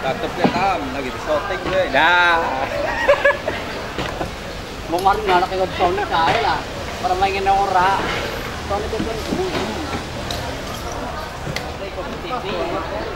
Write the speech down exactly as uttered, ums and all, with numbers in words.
Cakep ya Tam, lagi di shooting gue. Dah. Mau mari nganak ikut Sonic aja lah. Para mainin ora. Sonic itu kan. T V.